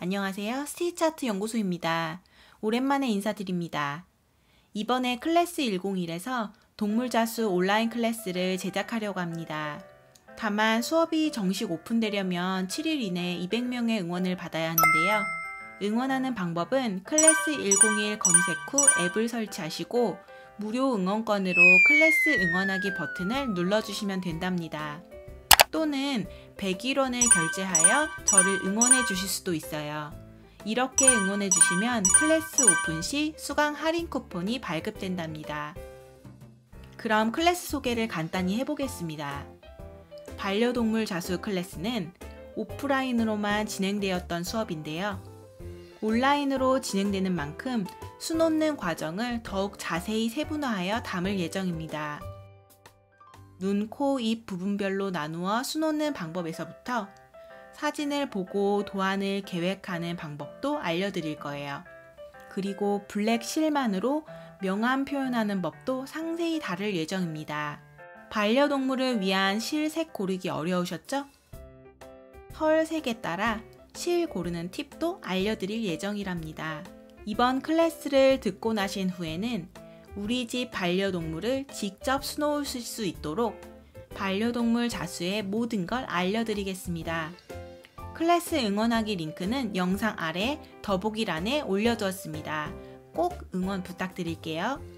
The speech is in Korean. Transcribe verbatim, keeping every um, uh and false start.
안녕하세요. 스티치아트 연구소입니다. 오랜만에 인사드립니다. 이번에 클래스 백일에서 동물자수 온라인 클래스를 제작하려고 합니다. 다만 수업이 정식 오픈되려면 칠 일 이내에 이백 명의 응원을 받아야 하는데요. 응원하는 방법은 클래스 백일 검색 후 앱을 설치하시고 무료 응원권으로 클래스 응원하기 버튼을 눌러주시면 된답니다. 또는 백일 원을 결제하여 저를 응원해 주실 수도 있어요. 이렇게 응원해 주시면 클래스 오픈 시 수강 할인 쿠폰이 발급된답니다. 그럼 클래스 소개를 간단히 해보겠습니다. 반려동물 자수 클래스는 오프라인으로만 진행되었던 수업인데요. 온라인으로 진행되는 만큼 수 놓는 과정을 더욱 자세히 세분화하여 담을 예정입니다. 눈, 코, 입 부분별로 나누어 수 놓는 방법에서부터 사진을 보고 도안을 계획하는 방법도 알려드릴 거예요. 그리고 블랙 실만으로 명암 표현하는 법도 상세히 다룰 예정입니다. 반려동물을 위한 실 색 고르기 어려우셨죠? 털 색에 따라 실 고르는 팁도 알려드릴 예정이랍니다. 이번 클래스를 듣고 나신 후에는 우리 집 반려동물을 직접 수놓으실 수 있도록 반려동물 자수의 모든 걸 알려드리겠습니다. 클래스 응원하기 링크는 영상 아래 더보기란에 올려두었습니다. 꼭 응원 부탁드릴게요.